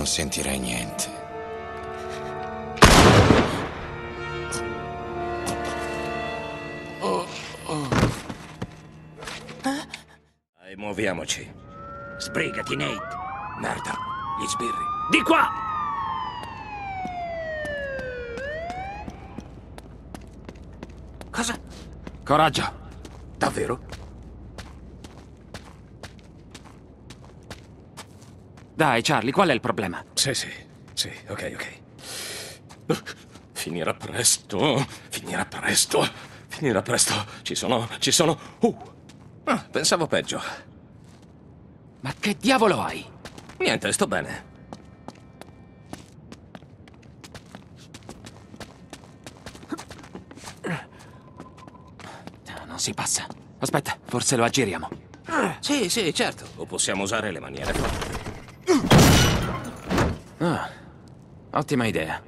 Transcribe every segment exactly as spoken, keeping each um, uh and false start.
non sentirei niente. Oh, oh. Dai, muoviamoci. Sbrigati, Nate. Merda, gli sbirri. Di qua! Cosa? Coraggio. Davvero? Dai, Charlie, qual è il problema? Sì, sì, sì, ok, ok. Finirà presto, finirà presto, finirà presto. Ci sono, ci sono... Uh, ah, pensavo peggio. Ma che diavolo hai? Niente, sto bene. Non si passa. Aspetta, forse lo aggiriamo. Sì, sì, certo. O possiamo usare le maniere forti. Ah, ottima idea.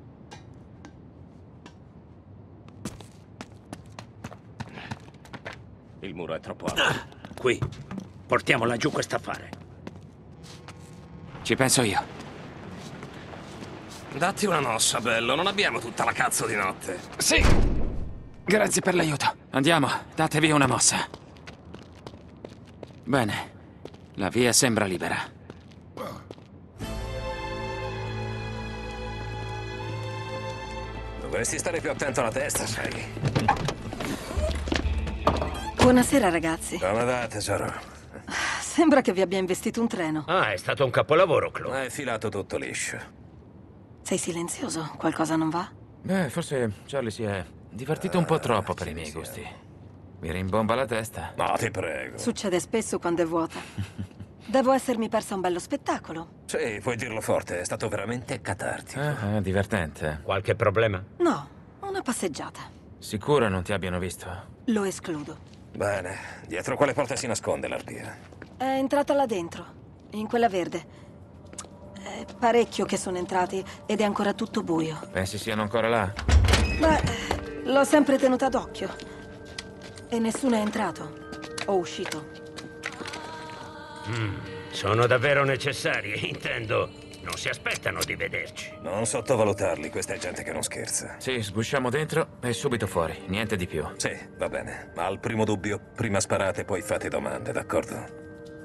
Il muro è troppo alto. Ah, qui. Portiamola giù quest'affare. Ci penso io. Datti una mossa, bello. Non abbiamo tutta la cazzo di notte. Sì. Grazie per l'aiuto. Andiamo, datevi una mossa. Bene. La via sembra libera. Dovresti stare più attento alla testa, sai. Buonasera, ragazzi. Come va, tesoro? Sembra che vi abbia investito un treno. Ah, è stato un capolavoro, Chloe. Hai filato tutto liscio. Sei silenzioso? Qualcosa non va? Beh, forse Charlie si è divertito un po' troppo per i miei gusti. Mi rimbomba la testa. No, ti prego. Succede spesso quando è vuota. Devo essermi persa un bello spettacolo. Sì, puoi dirlo forte. È stato veramente catartico. Ah, divertente. Qualche problema? No, una passeggiata. Sicuro non ti abbiano visto? Lo escludo. Bene. Dietro quale porta si nasconde l'arpia? È entrata là dentro, in quella verde. È parecchio che sono entrati ed è ancora tutto buio. Pensi siano ancora là? Beh, l'ho sempre tenuta d'occhio. E nessuno è entrato o uscito. Mm, sono davvero necessari, intendo. Non si aspettano di vederci. Non sottovalutarli, questa è gente che non scherza. Sì, sgusciamo dentro e subito fuori, niente di più. Sì, va bene. Ma al primo dubbio, prima sparate, poi fate domande, d'accordo?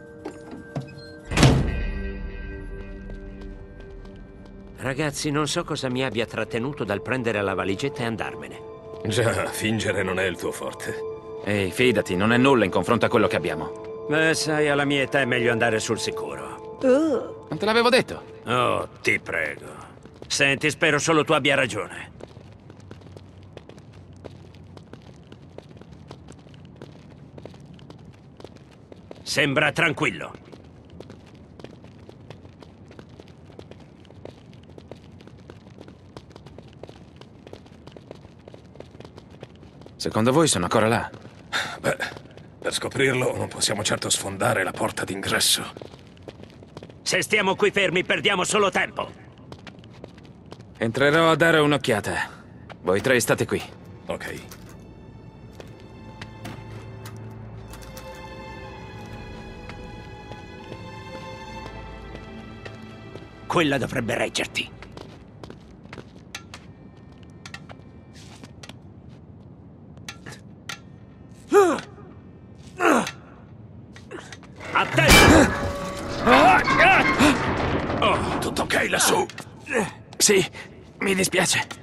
Ragazzi, non so cosa mi abbia trattenuto dal prendere la valigetta e andarmene. Già, fingere non è il tuo forte. Ehi, fidati, non è nulla in confronto a quello che abbiamo. Beh, sai, alla mia età è meglio andare sul sicuro. Uh, Non te l'avevo detto? Oh, ti prego. Senti, spero solo tu abbia ragione. Sembra tranquillo. Secondo voi sono ancora là? Beh, per scoprirlo non possiamo certo sfondare la porta d'ingresso. Se stiamo qui fermi, perdiamo solo tempo. Entrerò a dare un'occhiata. Voi tre state qui. Ok. Quella dovrebbe reggerti. Attento! Oh, tutto ok lassù? Sì, mi dispiace.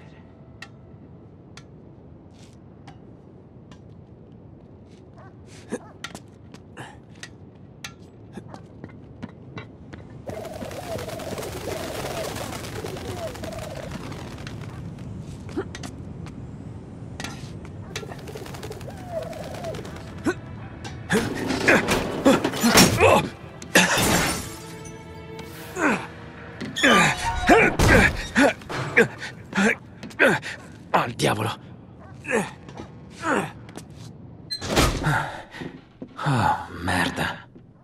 Al diavolo. Oh, merda.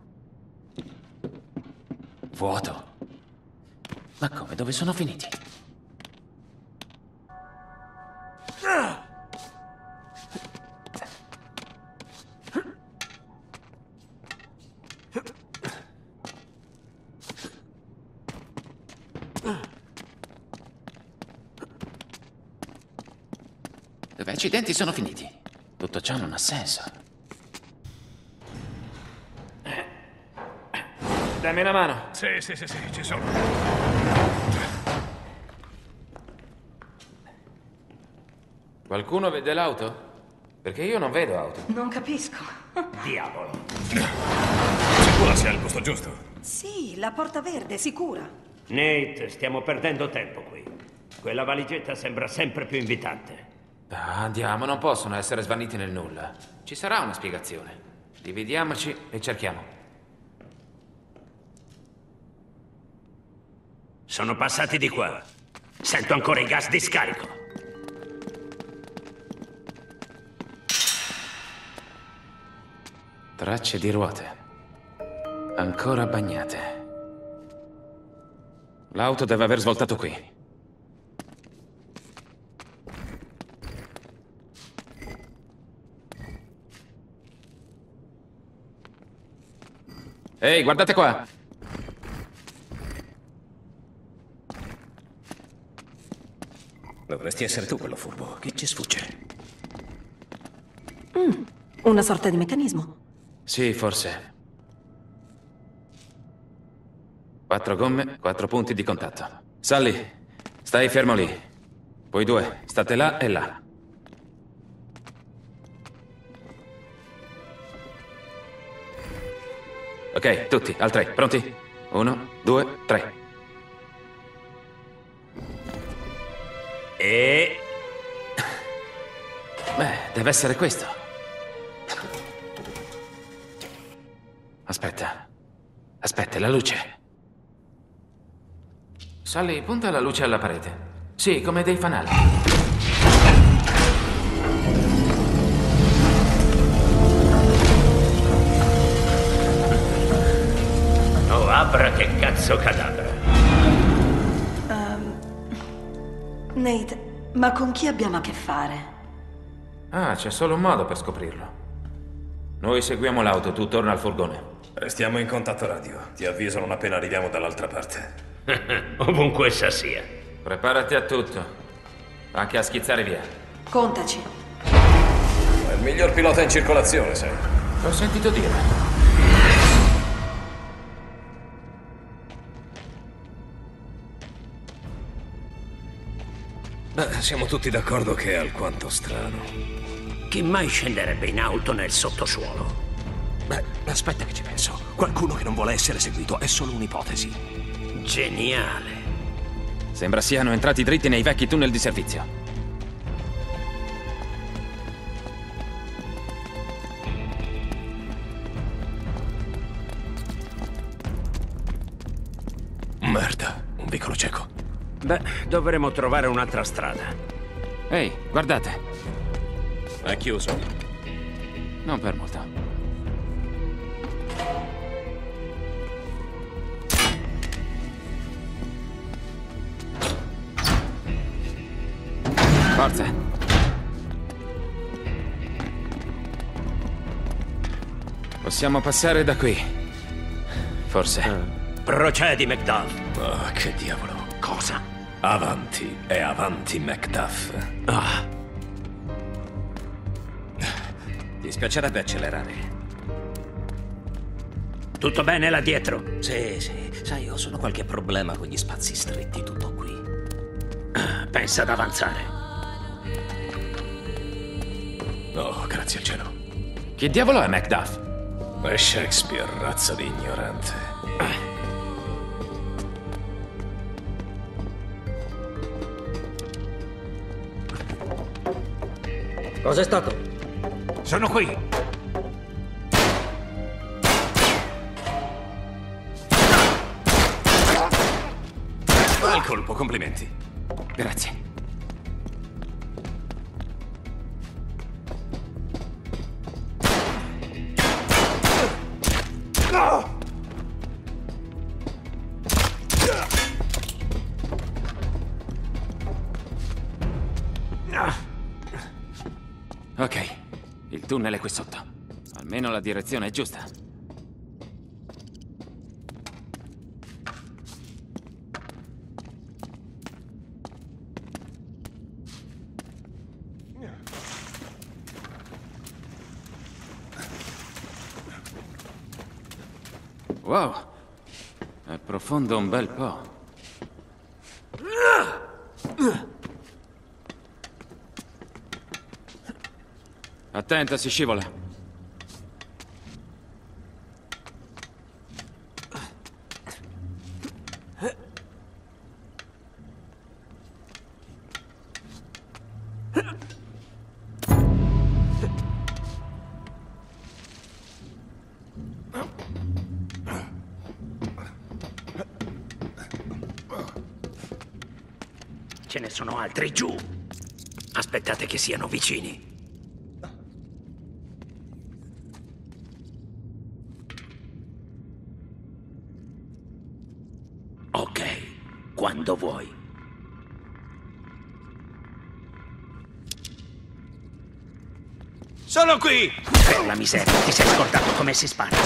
Vuoto. Ma come? Dove sono finiti? Dove i accidenti sono finiti? Tutto ciò non ha senso. Dammi una mano. Sì, sì, sì, sì, ci sono. Qualcuno vede l'auto? Perché io non vedo auto. Non capisco. Diavolo. Sicura sia il posto giusto? Sì, la porta verde, sicura. Nate, stiamo perdendo tempo qui. Quella valigetta sembra sempre più invitante. Ah, andiamo, non possono essere svaniti nel nulla. Ci sarà una spiegazione. Dividiamoci e cerchiamo. Sono passati di qua. Sento ancora i gas di scarico. Tracce di ruote. Ancora bagnate. L'auto deve aver svoltato qui. Ehi, guardate qua! Dovresti essere tu quello furbo. Che ci sfugge? Mm, una sorta di meccanismo. Sì, forse. Quattro gomme, quattro punti di contatto. Sally, stai fermo lì. Voi due, state là e là. Ok, tutti, al tre, pronti? Uno, due, tre. E... Beh, deve essere questo. Aspetta. Aspetta, la luce. Sally, punta la luce alla parete. Sì, come dei fanali. Oh, Abra che cazzo cadabra. Nate, ma con chi abbiamo a che fare? Ah, c'è solo un modo per scoprirlo. Noi seguiamo l'auto, tu torna al furgone. Restiamo in contatto radio. Ti avviso non appena arriviamo dall'altra parte. Ovunque essa sia. Preparati a tutto. Anche a schizzare via. Contaci. È il miglior pilota in circolazione, sai. L'ho sentito dire. Beh, siamo tutti d'accordo che è alquanto strano. Chi mai scenderebbe in auto nel sottosuolo? Beh, aspetta che ci penso. Qualcuno che non vuole essere seguito è solo un'ipotesi. Geniale. Sembra siano entrati dritti nei vecchi tunnel di servizio. Merda, un vicolo cieco. Beh, dovremo trovare un'altra strada. Ehi, guardate. È chiuso. Non per molto. Forza. Possiamo passare da qui. Forse. Procedi, Macduff. Oh, che diavolo. Cosa? Avanti e avanti, Macduff. Ah, Ti spiacerebbe accelerare? tutto bene là dietro? Sì, sì. Sai, ho solo qualche problema con gli spazi stretti, tutto qui. Ah, pensa ad avanzare. Oh, grazie al cielo. Chi diavolo è Macduff? È Shakespeare, razza di ignorante. Cos'è stato? Sono qui. Bel colpo, complimenti. Grazie. Ok, il tunnel è qui sotto. Almeno la direzione è giusta. Wow. È profondo un bel po'. Attenta, si scivola. Ce ne sono altri giù. Aspettate che siano vicini. Ok, quando vuoi. Sono qui! Per la miseria, ti sei scordato come si spara.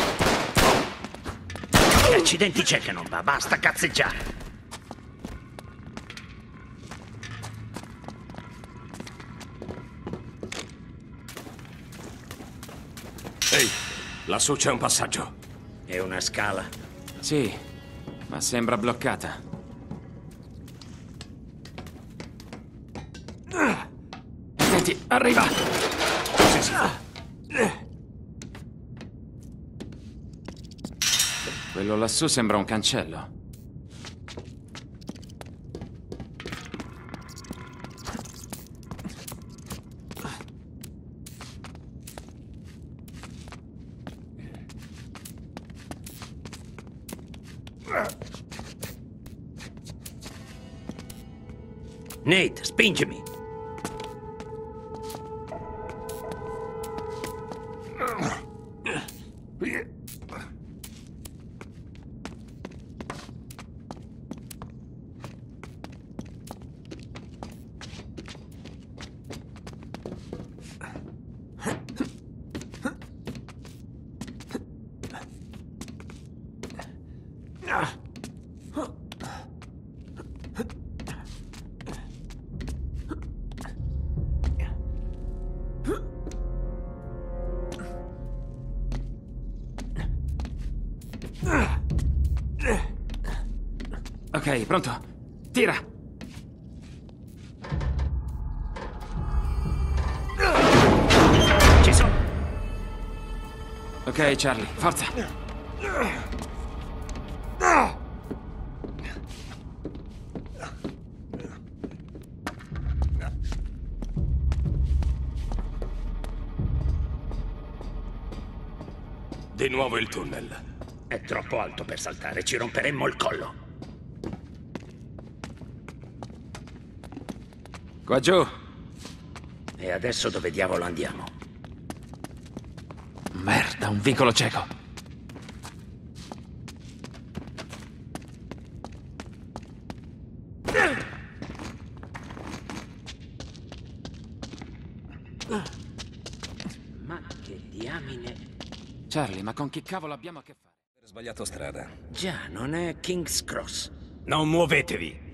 Che accidenti c'è che non va? Basta cazzeggiare. Ehi, lassù c'è un passaggio. È una scala. Sì, ma sembra bloccata. Senti, arriva! Sì, sì. Quello lassù sembra un cancello. Nate, spingimi. Ok, pronto? Tira! Ci sono. Ok, Charlie, forza! Di nuovo il tunnel. È troppo alto per saltare, ci romperemmo il collo. Qua giù! E adesso dove diavolo andiamo? Merda, un vicolo cieco! Ma che diamine... Charlie, ma con chi cavolo abbiamo a che fare? Sbagliato strada. Già, non è King's Cross. Non muovetevi!